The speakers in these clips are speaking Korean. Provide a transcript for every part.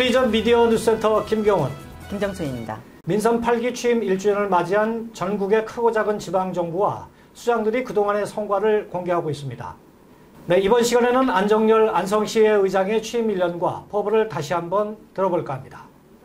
텔레비전 미디어 뉴스센터 김경원, 김정순입니다. 민선 8기 취임 1주년을 맞이한 전국의 크고 작은 지방정부와 수장들이 그동안의 성과를 공개하고 있습니다. 네, 이번 시간에는 안정열 안성시의 의장의 취임 1년과 포부를 다시 한번 들어볼까 합니다.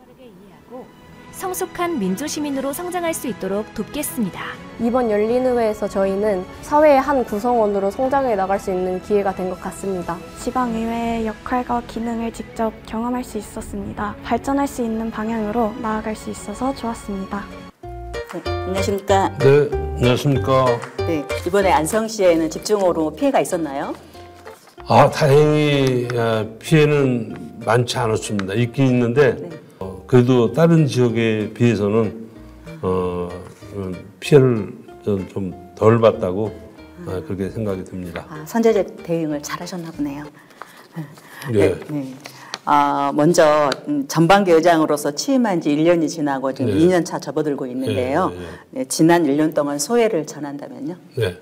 성숙한 민주시민으로 성장할 수 있도록 돕겠습니다. 이번 열린의회에서 저희는 사회의 한 구성원으로 성장해 나갈 수 있는 기회가 된 것 같습니다. 지방의회의 역할과 기능을 직접 경험할 수 있었습니다. 발전할 수 있는 방향으로 나아갈 수 있어서 좋았습니다. 네, 안녕하십니까? 네, 안녕하십니까? 네, 이번에 안성시에는 집중호우 피해가 있었나요? 다행히 피해는 많지 않았습니다. 있긴 있는데 네. 그래도 다른 지역에 비해서는 피해를 좀 덜 봤다고 그렇게 생각이 듭니다. 선제적 대응을 잘하셨나 보네요. 네. 네. 먼저 전반기 의장으로서 취임한 지 1년이 지나고 지금 네. 2년 차 접어들고 있는데요. 네, 지난 1년 동안 소회를 전한다면요? 네.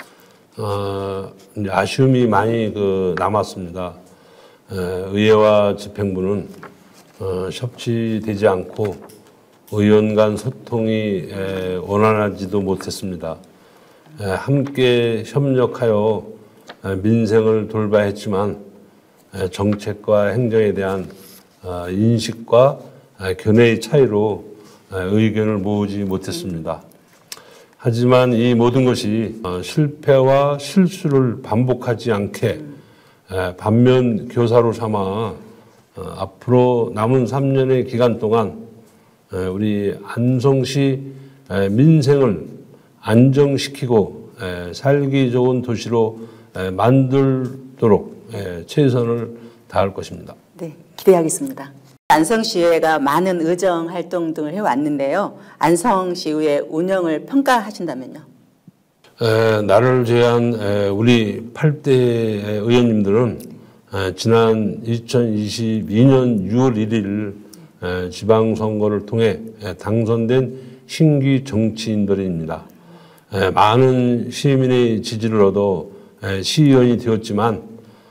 이제 아쉬움이 많이 남았습니다. 의회와 집행부는 협치되지 않고 의원 간 소통이 원활하지도 못했습니다. 함께 협력하여 민생을 돌봐야 했지만 정책과 행정에 대한 인식과 견해의 차이로 의견을 모으지 못했습니다. 하지만 이 모든 것이 실패와 실수를 반복하지 않게 반면 교사로 삼아 앞으로 남은 3년의 기간 동안 우리 안성시 민생을 안정시키고 살기 좋은 도시로 만들도록 최선을 다할 것입니다. 네, 기대하겠습니다. 안성시의회가 많은 의정 활동 등을 해왔는데요. 안성시의회 운영을 평가하신다면요? 나를 제한 우리 8대 의원님들은 지난 2022년 6월 1일 지방선거를 통해 당선된 신규 정치인들입니다. 많은 시민의 지지를 얻어 시의원이 되었지만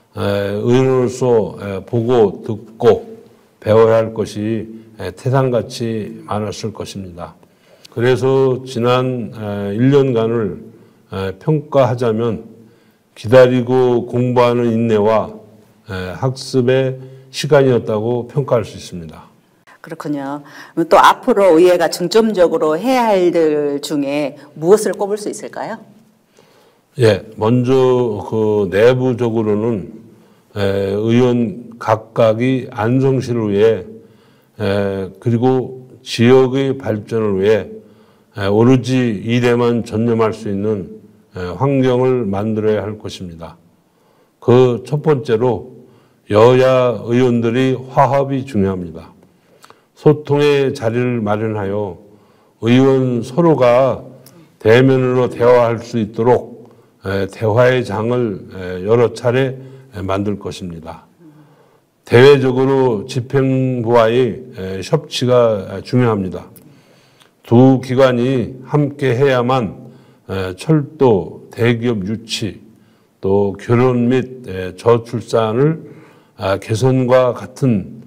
의원으로서 보고 듣고 배워야 할 것이 태산같이 많았을 것입니다. 그래서 지난 1년간을 평가하자면 기다리고 공부하는 인내와 학습의 시간이었다고 평가할 수 있습니다. 그렇군요. 또 앞으로 의회가 중점적으로 해야 할 일 중에 무엇을 꼽을 수 있을까요? 예, 먼저 내부적으로는 의원 각각이 안성시를 위해 그리고 지역의 발전을 위해 오로지 일에만 전념할 수 있는 환경을 만들어야 할 것입니다. 그 첫 번째로 여야 의원들이 화합이 중요합니다. 소통의 자리를 마련하여 의원 서로가 대면으로 대화할 수 있도록 대화의 장을 여러 차례 만들 것입니다. 대외적으로 집행부와의 협치가 중요합니다. 두 기관이 함께 해야만 철도, 대기업 유치, 또 결혼 및 저출산을 개선과 같은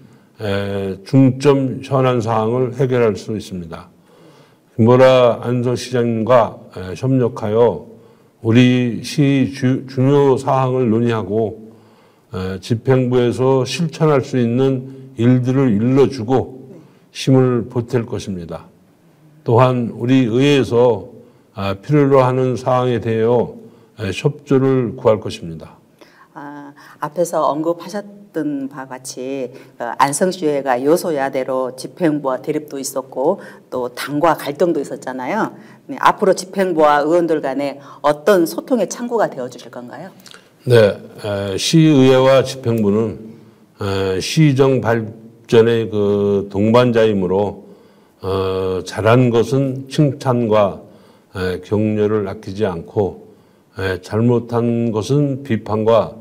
중점 현안 사항을 해결할 수 있습니다. 김보라 안성시장님과 협력하여 우리 시 중요 사항을 논의하고 집행부에서 실천할 수 있는 일들을 일러주고 힘을 보탤 것입니다. 또한 우리 의회에서 필요로 하는 사항에 대하여 협조를 구할 것입니다. 앞에서 언급하셨던 바와 같이 안성시의회가 여소야대로 집행부와 대립도 있었고 또 당과 갈등도 있었잖아요. 네, 앞으로 집행부와 의원들 간에 어떤 소통의 창구가 되어주실 건가요? 네, 시의회와 집행부는 시정 발전의 동반자이므로 잘한 것은 칭찬과 격려를 아끼지 않고 잘못한 것은 비판과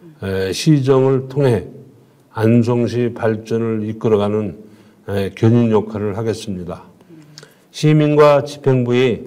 시정을 통해 안성시 발전을 이끌어가는 견인 역할을 하겠습니다. 시민과 집행부의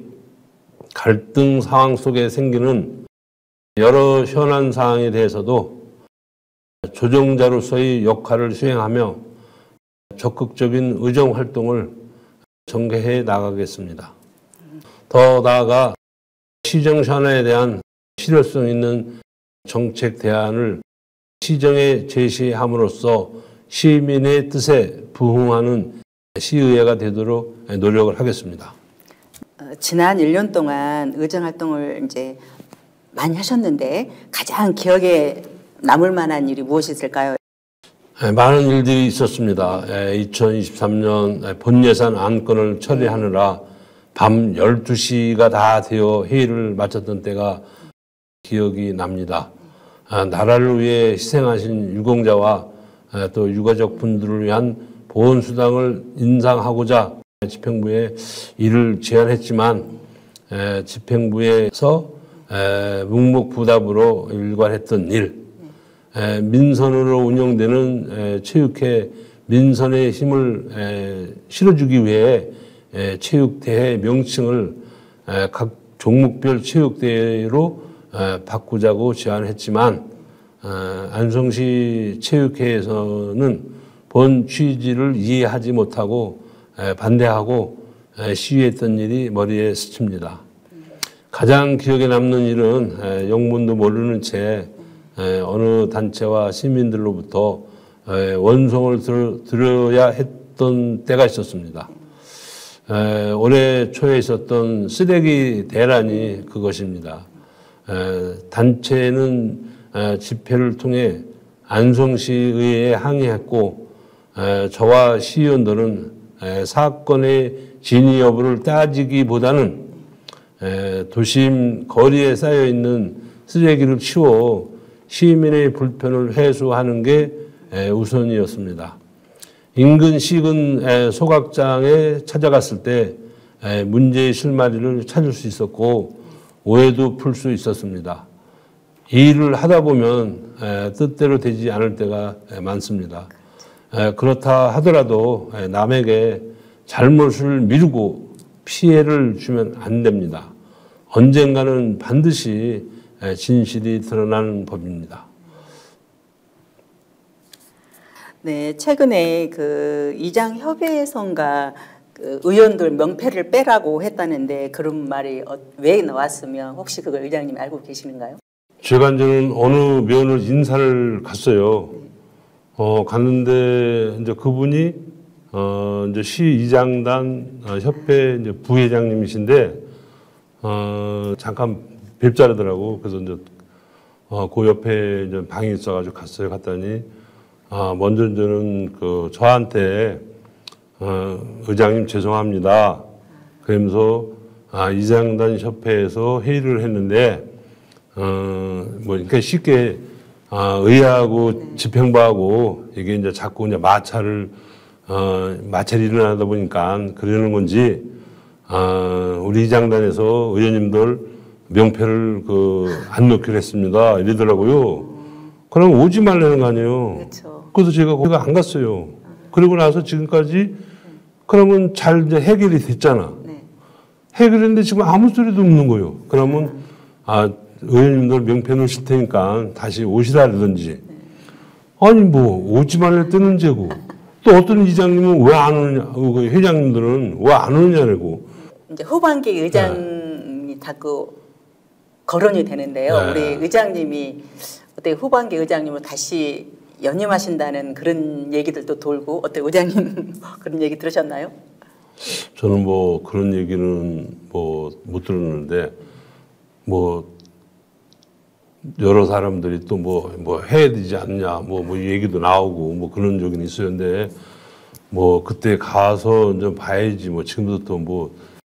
갈등 상황 속에 생기는 여러 현안 사항에 대해서도 조정자로서의 역할을 수행하며 적극적인 의정 활동을 전개해 나가겠습니다. 더 나아가 시정 현안에 대한 실효성 있는 정책 대안을 시정에 제시함으로써 시민의 뜻에 부응하는 시의회가 되도록 노력을 하겠습니다. 지난 1년 동안 의정 활동을 이제 많이 하셨는데 가장 기억에 남을 만한 일이 무엇이 있을까요? 많은 일들이 있었습니다. 2023년 본예산 안건을 처리하느라 밤 12시가 다 되어 회의를 마쳤던 때가 기억이 납니다. 나라를 위해 희생하신 유공자와 또 유가족 분들을 위한 보훈수당을 인상하고자 집행부에 이를 제안했지만 집행부에서 묵묵부답으로 일관했던 일, 민선으로 운영되는 체육회 민선의 힘을 실어주기 위해 체육대회 명칭을 각 종목별 체육대회로 바꾸자고 제안했지만 안성시 체육회에서는 본 취지를 이해하지 못하고 반대하고 시위했던 일이 머리에 스칩니다. 가장 기억에 남는 일은 영문도 모르는 채 어느 단체와 시민들로부터 원송을 들어야 했던 때가 있었습니다. 올해 초에 있었던 쓰레기 대란이 그것입니다. 단체는 집회를 통해 안성시의회에 항의했고 저와 시의원들은 사건의 진위 여부를 따지기보다는 도심 거리에 쌓여있는 쓰레기를 치워 시민의 불편을 해소하는 게 우선이었습니다. 인근 시군 소각장에 찾아갔을 때 문제의 실마리를 찾을 수 있었고 오해도 풀 수 있었습니다. 이 일을 하다 보면 뜻대로 되지 않을 때가 많습니다. 그렇다 하더라도 남에게 잘못을 미루고 피해를 주면 안 됩니다. 언젠가는 반드시 진실이 드러나는 법입니다. 네, 최근에 그 이장협의회에선가 그 의원들 명패를 빼라고 했다는데 그런 말이 왜 나왔으면 혹시 그걸 의장님이 알고 계시는가요? 제가 이제는 어느 면을 인사를 갔어요. 갔는데 이제 그분이 이제 시의장단 협회 이제 부회장님이신데 잠깐 뵙자라더라고. 그래서 이제 그 옆에 이제 방이 있어가지고 갔어요. 갔더니 먼저 저는 그 저한테 의장님 죄송합니다. 그러면서 이장단 협회에서 회의를 했는데 뭐 그러니까 쉽게 의회하고 집행부하고 이게 이제 자꾸 이제 마찰이 일어나다 보니까 그러는 건지 우리 이장단에서 의원님들 명패를 안 넣기로 했습니다. 이러더라고요. 그럼 오지 말라는 거 아니에요. 그렇죠. 그래서 제가 안 갔어요. 그리고 나서 지금까지 그러면 잘 이제 해결이 됐잖아. 네. 해결했는데 지금 아무 소리도 없는 거예요. 그러면 의원님들 명패 넣으실 테니까 다시 오시라 그러든지. 아니 뭐 오지 말라 뜨는 죄고 또 어떤 이장님은 왜 안 오느냐, 회장님들은 왜 안 오느냐고. 이제 후반기 의장이 다 거론이 되는데요. 네. 우리 의장님이 어떻게 후반기 의장님을 다시 연임하신다는 그런 얘기들도 돌고 어때 의장님 그런 얘기 들으셨나요? 저는 뭐 그런 얘기는 뭐 못 들었는데 뭐 여러 사람들이 또 뭐 해야 되지 않냐 뭐 얘기도 나오고 뭐 그런 적은 있었는데 뭐 그때 가서 좀 봐야지 뭐 지금부터 뭐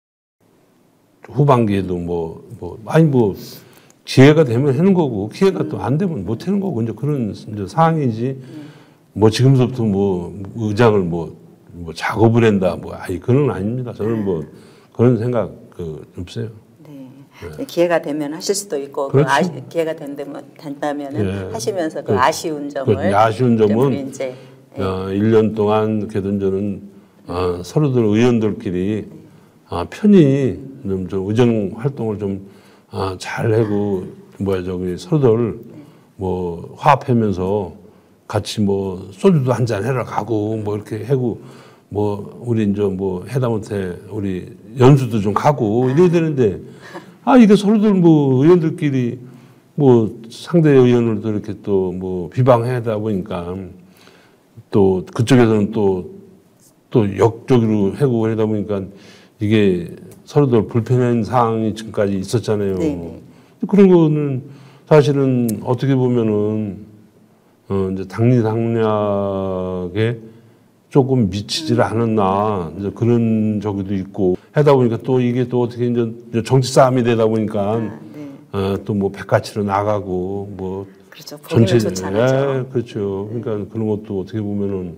후반기에도 아니 기회가 되면 하는 거고 기회가 또 안 되면 못 하는 거고 이제 그런 이제 상황이지 뭐 지금부터 뭐 의장을 뭐 작업을 한다 아니 그건 아닙니다. 저는 뭐 그런 생각 없어요. 네. 기회가 되면 하실 수도 있고 그렇죠. 기회가 된다면은 예. 하시면서 아쉬운 점을 아쉬운 점은 이제 1년 동안 그래도 저는 서로들 의원들끼리 편히 좀 의정 활동을 좀 잘하고 서로들 뭐 화합하면서 같이 뭐 소주도 한잔 해라 가고 뭐 이렇게 하고 뭐 우리 이제 뭐 해담한테 우리 연수도 좀 가고 이래야 되는데 이게 서로들 뭐 의원들끼리 뭐 상대 의원을 또 이렇게 또 뭐 비방하다 보니까 또 그쪽에서는 또 역적으로 하고 하다 보니까 이게 서로들 불편한 상황이 지금까지 있었잖아요. 네네. 그런 거는 사실은 어떻게 보면은 이제 당리당략에 조금 미치질 않았나 이제 그런 저기도 있고 하다 보니까 또 이게 또 어떻게 이제 정치 싸움이 되다 보니까 또 뭐 백가치로 나가고 뭐 그렇죠. 전체 좋지 않죠. 예, 그렇죠. 그러니까 그런 것도 어떻게 보면은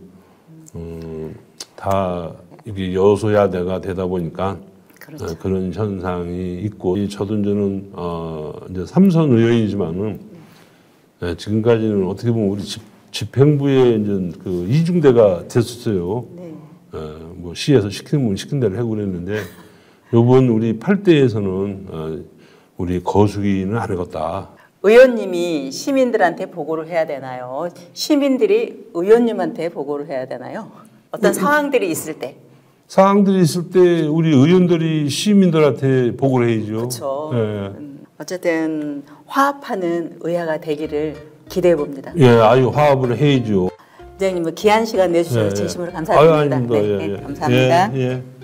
다 이게 여소야대가 되다 보니까 그렇죠. 그런 현상이 있고 저도 저는 이제 삼선 의원이지만은 지금까지는 어떻게 보면 우리 집행부의 이제 그 이중대가 됐었어요. 네. 뭐 시에서 시키는 대로 하고 그랬는데 요번 우리 8대에서는 우리 거수기는 안 해갔다. 의원님이 시민들한테 보고를 해야 되나요? 시민들이 의원님한테 보고를 해야 되나요? 어떤 상황들이 있을 때. 사항들이 있을 때 우리 의원들이 시민들한테 보고를 해야죠. 그렇죠. 예. 어쨌든 화합하는 의회가 되기를 기대해 봅니다. 예, 아유 화합을 해야죠. 부장님 귀한 시간 내주셔서 예, 진심으로 아유, 감사드립니다. 아닙니다. 네, 예, 네, 예. 감사합니다. 예, 예.